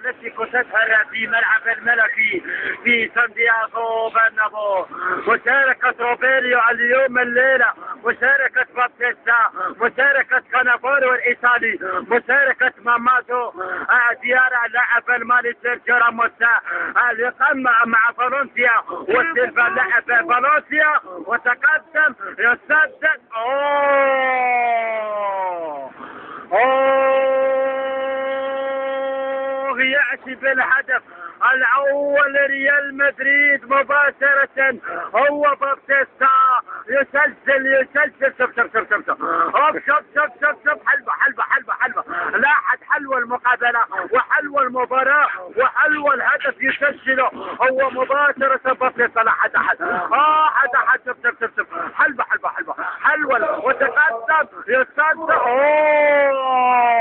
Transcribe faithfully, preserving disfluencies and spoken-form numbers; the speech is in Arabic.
الاتلتيكو تسهر في ملعب الملكي في سانتياغو برنابو. مشاركة روبيريو اليوم الليلة، مشاركة بابتيستا، مشاركة كانافورو الإيطالي، مشاركة مامادو ديارة لاعب المالي سيرجيو راموس اللي قام مع فالنسيا، وسيلفا لاعب فالنسيا وتقدم يسدد. اوه اوه يأتي بالهدف الأول ريال مدريد مباشرة. هو بابتيستا يسجل يسجل. شوف شوف شوف شوف شوف شوف شوف شوف شوف حلوة حلوة حلوة حلوة. لاحظ حلوة المقابلة وحلوة المباراة وحلوة الهدف يسجله هو مباشرة بابتيستا. لا حد حد اه حد حد. شوف شوف شوف شوف حلوة حلوة حلوة حلوة وتقدم يسجل. اوه